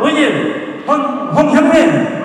오리진 홍형민.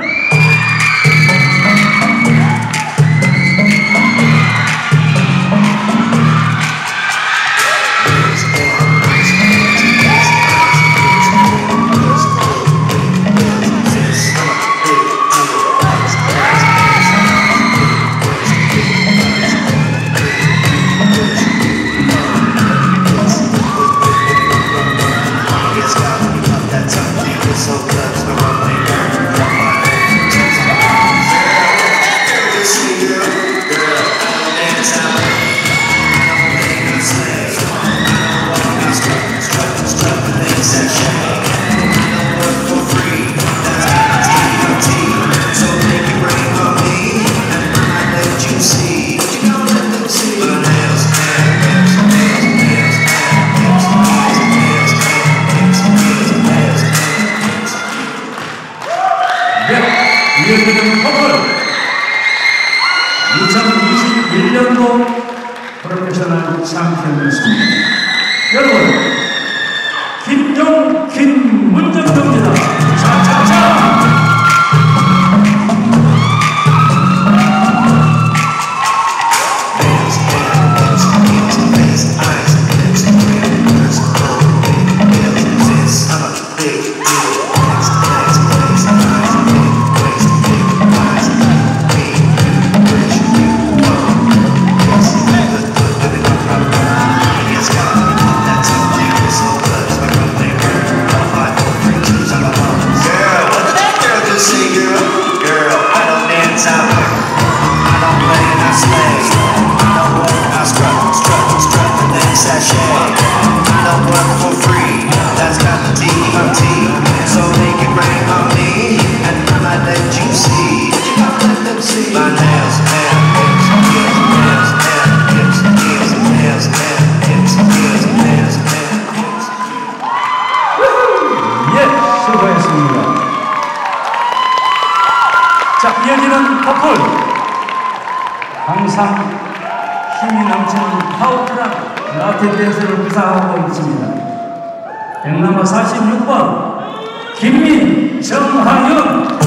이어지는 커플 2021년도 프로페셔널 챔피언이었습니다. 여러분, 김종, 김문정입니다. 차차차! 자, 이어지는 커플. 항상 힘이 넘치는 파워풀한 라틴 댄스를 구사하고 있습니다. 백남아 46번 김민, 정하윤.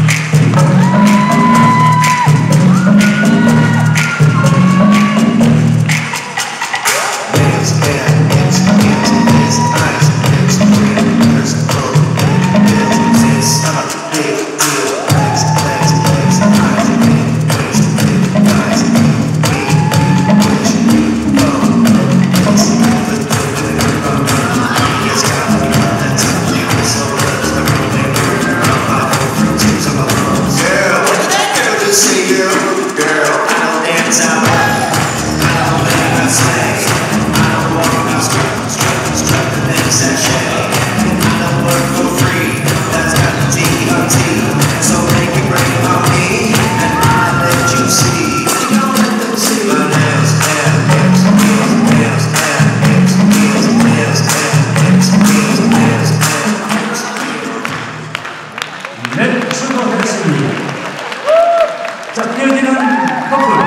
네, 수고하셨습니다. 자, 이어지는 커플.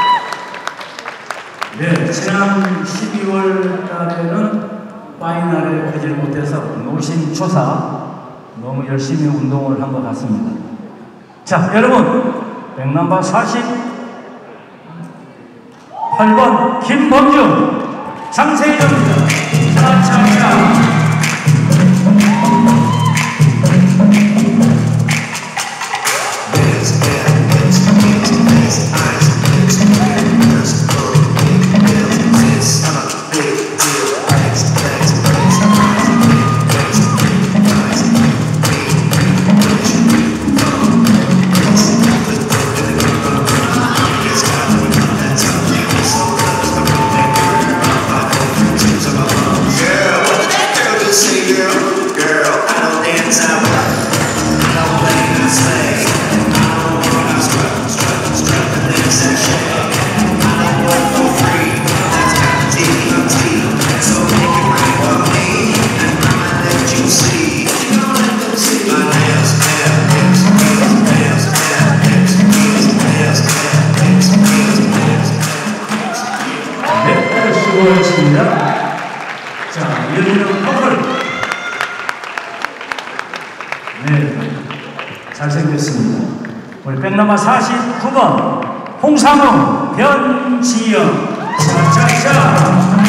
네, 지난 12월 달에는 파이널에 가지 못해서 노심초사 너무 열심히 운동을 한 것 같습니다. 자, 여러분, 백남바 48번 김범중, 장세희입니다. 차차차. 네, 잘생겼습니다. 우리 백남아 49번 홍상웅, 변지영. 차차차.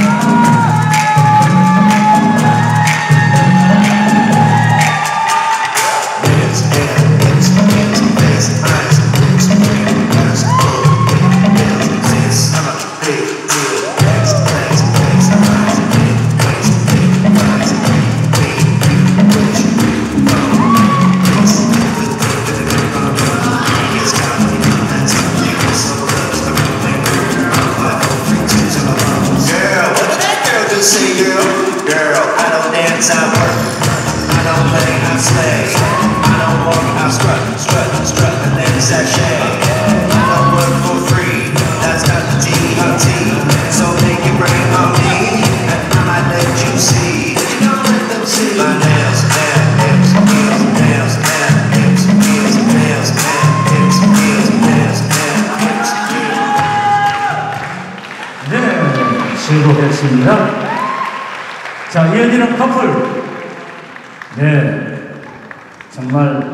수고했습니다. 자, 이어지는 커플. 네, 정말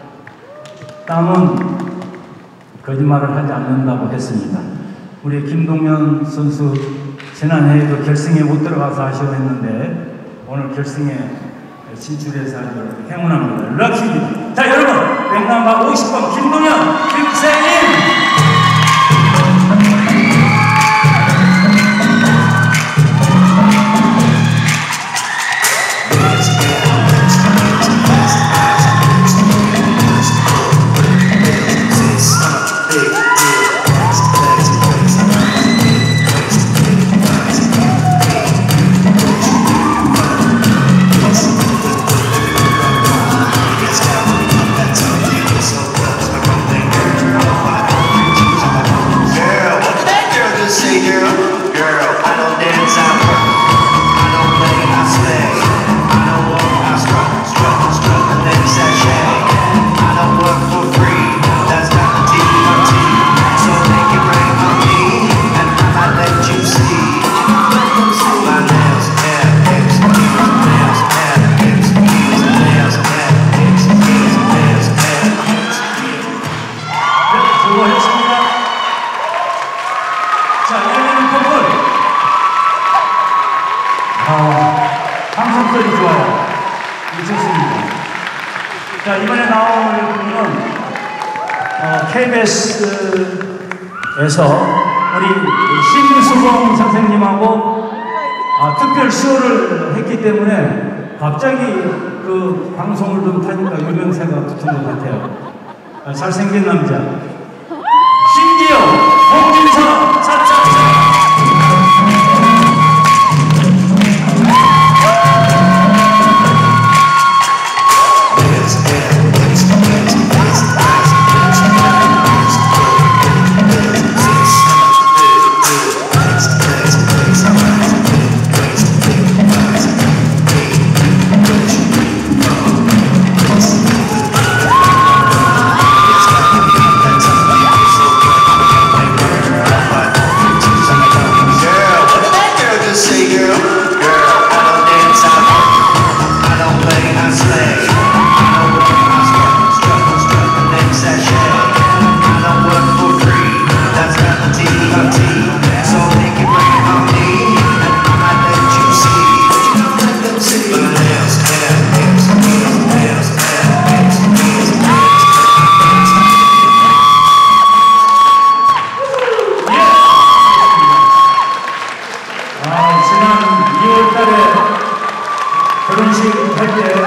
땀은 거짓말을 하지 않는다고 했습니다. 우리 김동현 선수 지난해에도 결승에 못 들어가서 아쉬워했는데 오늘 결승에 진출해서 아주 행운합니다. 럭키입니다. 자, 여러분, 백남바 50번 김동현, 김세인. 함성소리 좋아요. 좋습니다. 자, 이번에 나올 분은 KBS에서 우리 신수봉 선생님하고 특별 쇼를 했기 때문에 갑자기 그 방송을 좀 타니까 유명세가 붙은 것 같아요. 잘생긴 남자 신기호, 홍진서, 차차차. 지난 2월달에 결혼식 할 때